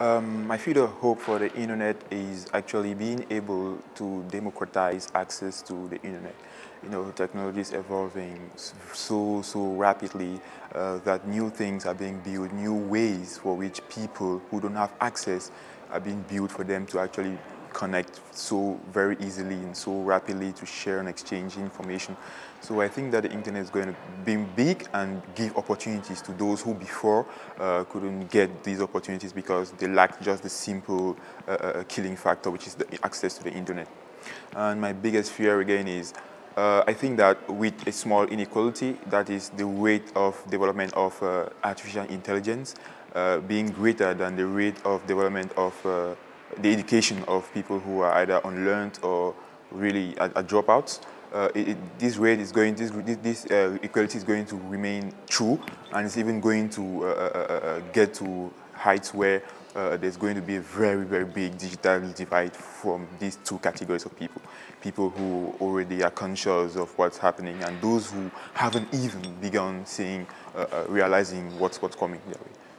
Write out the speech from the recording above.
My future hope for the internet is actually being able to democratize access to the internet. You know, technology is evolving so rapidly that new things are being built, new ways for which people who don't have access are being built for them to actually connect so very easily and so rapidly to share and exchange information. So I think that the internet is going to be big and give opportunities to those who before couldn't get these opportunities because they lacked just the simple killing factor, which is the access to the internet. And my biggest fear again is I think that with a small inequality, that is the rate of development of artificial intelligence being greater than the rate of development of the education of people who are either unlearned or really are dropouts. This rate is going, this equality is going to remain true, and it's even going to get to heights where there's going to be a very big digital divide from these two categories of people. People who already are conscious of what's happening and those who haven't even begun seeing, realizing what's coming their way.